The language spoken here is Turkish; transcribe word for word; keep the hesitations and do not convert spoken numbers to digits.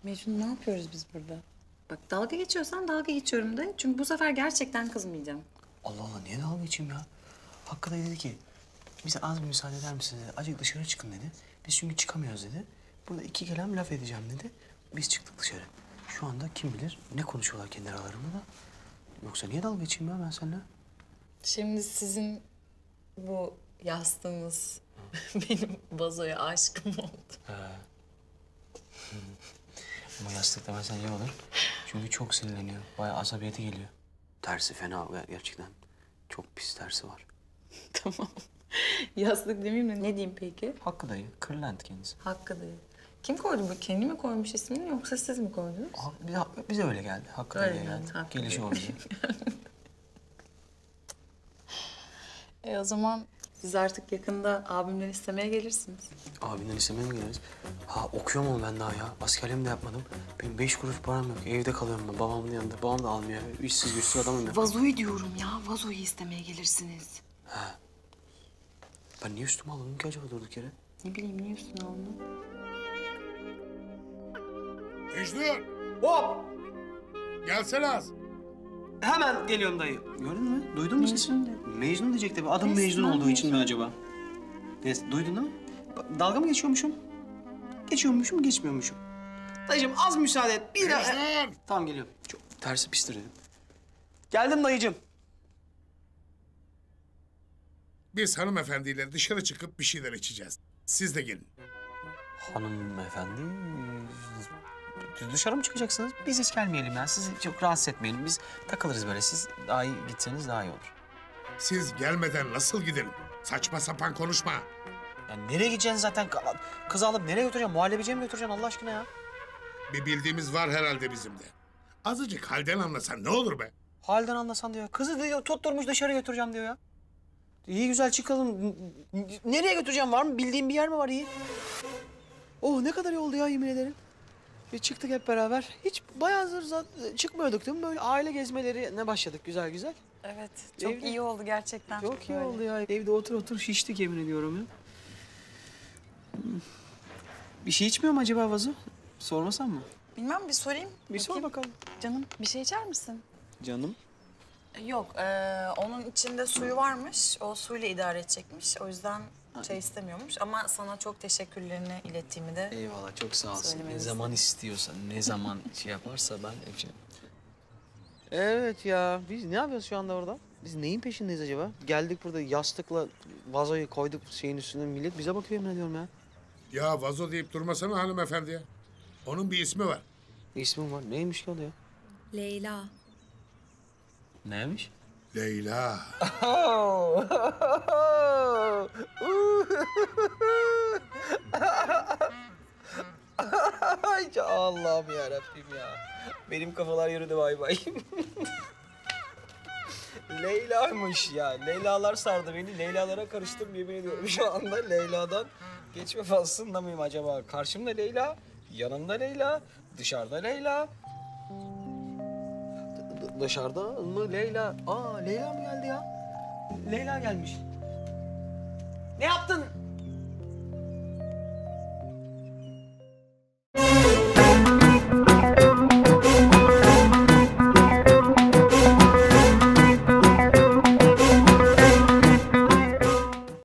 Mecnun, ne yapıyoruz biz burada? Bak, dalga geçiyorsan dalga geçiyorum de. Çünkü bu sefer gerçekten kızmayacağım. Allah Allah, niye dalga geçeyim ya? Hakkı da dedi ki, bize az bir müsaade eder misiniz dedi. Azıcık dışarı çıkın dedi. Biz çünkü çıkamıyoruz dedi. Burada iki kelam laf edeceğim dedi. Biz çıktık dışarı. Şu anda kim bilir ne konuşuyorlar kendi aralarında da. Yoksa niye dalga geçeyim ya ben seninle? Şimdi sizin bu yastığınız benim vazoya aşkım oldu. He. Ama yastık demezsen iyi olur. Çünkü çok sinirleniyor. Bayağı asabiyeti geliyor. Tersi fena gerçekten. Çok pis tersi var. Tamam. Yastık demeyeyim de ne diyeyim peki? Hakkı dayı, kırlent kendisi. Hakkı değil. Kim koydu bu? Kendi mi koymuş ismini yoksa siz mi koydunuz? Aa, bize, bize öyle geldi. Hakkı Öyle dayıya geldi, geldi. Hakkı Gelişi Dayı. oldu. E o zaman siz artık yakında abimden istemeye gelirsiniz. Abinden istemeye mi geliriz? Ha okuyorum mu ben daha ya? Askerliğimi de yapmadım. Benim beş kuruş param yok. Evde kalıyorum ben babamın yanında. Babam da almıyor. İşsiz güçsüz adamım ya. Vazoyu diyorum ya. Vazoyu istemeye gelirsiniz. Ha. Ben niye üstüme alındım ki acaba durduk yere? Ne bileyim, niye üstüne aldın? Mecnun, Hop! gelsene az. Hemen geliyorum dayı. Gördün mü? Duydun mu sesini? Mecnun de. Mecnun diyecek tabii. Adım Mecnun Resmen olduğu için mi Mecnun. acaba? Yes, duydun değil mi? Ba- Dalga mı geçiyormuşum? Geçiyormuşum, geçmiyormuşum. Dayıcığım az müsaade et. Bir daha... Mecnun! Tamam geliyorum. Çok tersi pistir dedim. Geldim dayıcığım. Biz hanımefendiyle dışarı çıkıp bir şeyler içeceğiz. Siz de gelin. Hanımefendi, dışarı mı çıkacaksınız? Biz hiç gelmeyelim ya. Sizi çok rahatsız etmeyelim. Biz takılırız böyle. Siz daha iyi gitseniz daha iyi olur. Siz gelmeden nasıl gidelim? Saçma sapan konuşma. Ya nereye gideceksin zaten? Kızı alıp nereye götüreceğim? Muhallebiciye mi götüreceksin Allah aşkına ya? Bir bildiğimiz var herhalde bizim de. Azıcık halden anlasan ne olur be? Halden anlasan diyor. Kızı diyor tutturmuş dışarı götüreceğim diyor ya. İyi güzel çıkalım. N- n- Nereye götüreceğim? Var mı? Bildiğin bir yer mi var iyi? Oh ne kadar iyi oldu ya yemin ederim. Bir çıktık hep beraber. Hiç bayağıdır zaten çıkmıyorduk değil mi? Böyle aile gezmelerine başladık güzel güzel. Evet, çok Evde- iyi oldu gerçekten. Çok iyi Böyle. oldu ya. Evde otur otur şiştik yemin ediyorum ya. Hmm. Bir şey içmiyor mu acaba Vazo? Sormasam mı? Bilmem, bir sorayım. Bir sor Bakayım. bakalım. Canım, bir şey içer misin? Canım. Yok, ee, onun içinde suyu varmış. O suyla idare edecekmiş. O yüzden çay istemiyormuş. Ama sana çok teşekkürlerini ilettiğimi de... Eyvallah çok sağ olsun. Ne Söylemeniz. zaman istiyorsan, ne zaman şey yaparsa ben hepsini... Evet ya, biz ne yapıyoruz şu anda orada? Biz neyin peşindeyiz acaba? Geldik burada yastıkla vazoyu koyduk şeyin üstüne. Millet bize bakıyor yemin ediyorum ya. Ya vazo deyip durmasana hanımefendiye. Onun bir ismi var. İsmim var. Neymiş ki o da ya? Leyla. Neymiş? Leyla. Ay Allah'ım ya Rabbim ya. Benim kafalar yürüdü bay bay. Leyla'ymış ya. Leylalar sardı beni. Leylalara karıştım yemin ediyorum. Şu anda Leyla'dan geçme faslında mıyım acaba? Karşımda Leyla, yanımda Leyla, dışarıda Leyla. D- dışarıda mı Leyla? Aa Leyla mı geldi ya? Leyla gelmiş. Ne yaptın?